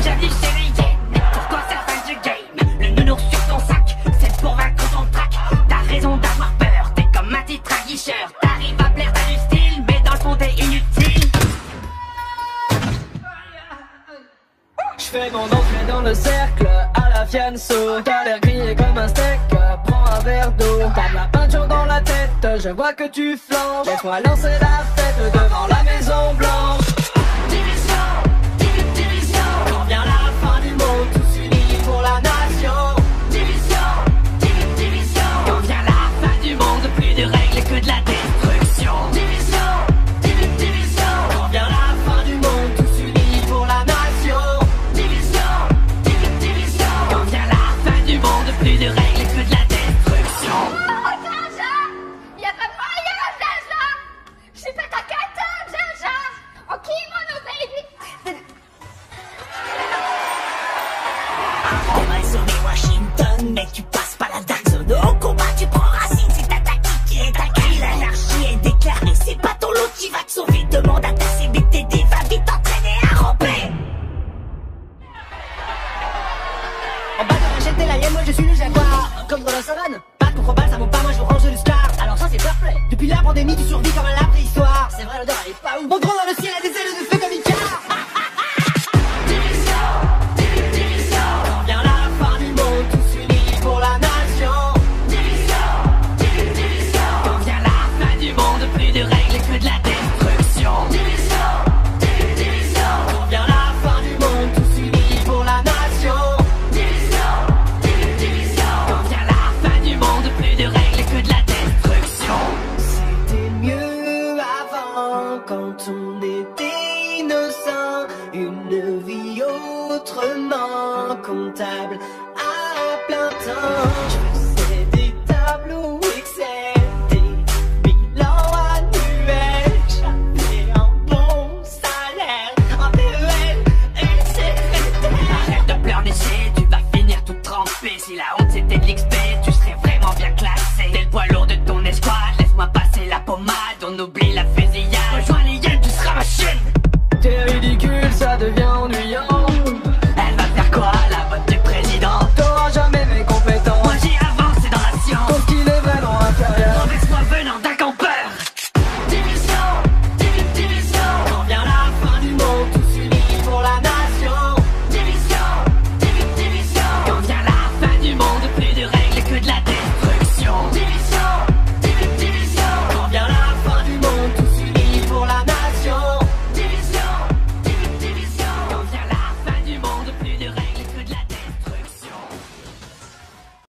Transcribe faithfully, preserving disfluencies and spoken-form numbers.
J'avais chérie, mais pourquoi ça fin du game? Le nounours sur ton sac, c'est pour vaincre ton trac. T'as raison d'avoir peur, t'es comme un titre aguicheur. T'arrives à plaire, t'as du style, mais dans le fond t'es inutile. J'fais mon entrée dans le cercle, à la fianso. T'as l'air grillé comme un steak, prends un verre d'eau. T'as de la peinture dans la tête, je vois que tu flanches. Laisse-moi lancer la fête devant la Maison Blanche. Division, divi- division. Quand vient la fin du monde, tous unis pour la nation. Division, divi- division. Quand vient la fin du monde, plus de règles que de la destruction. Division, divi- division. Quand vient la fin du monde, tous unis pour la nation. Division, divi- division. Quand vient la fin du monde, plus de règles que de la destruction. Oh, Jaja! Y'a pas moyen, Jaja! J'ai pas ta carte, Jaja! Ok, mon baby! T'aimerais sauver Washington, mais tu passes pas la dark zone. Au combat, tu prends racine, c'est ta tactique qui est ta grille. L'anarchie est déclarée, c'est pas ton lot qui va te sauver. Demande à ta C B T D, va vite t'entraîner à ramper. En bas de j'étais la hyène, moi je suis le jaguar. Comme dans la savane, pas de contre-balle, ça vaut pas, moi je vous range du scar. Alors ça c'est fair play. Depuis la pandémie, tu survis comme à la préhistoire. C'est vrai, l'odeur elle est pas ouf. Mon drone dans le ciel a des ailes de feu comme Icar. Division, divi- division. Quand vient la fin du monde, tous unis pour la nation. Division, divi- division. Quand vient la fin du monde, plus de règles que de la destruction. Division, divi- division. Quand vient la fin du monde, tous unis pour la nation. Division, divi- division. Quand vient la fin du monde, plus de règles que de la destruction. C'était mieux avant quand on était innocent. Une vie autrement comptable à plein temps.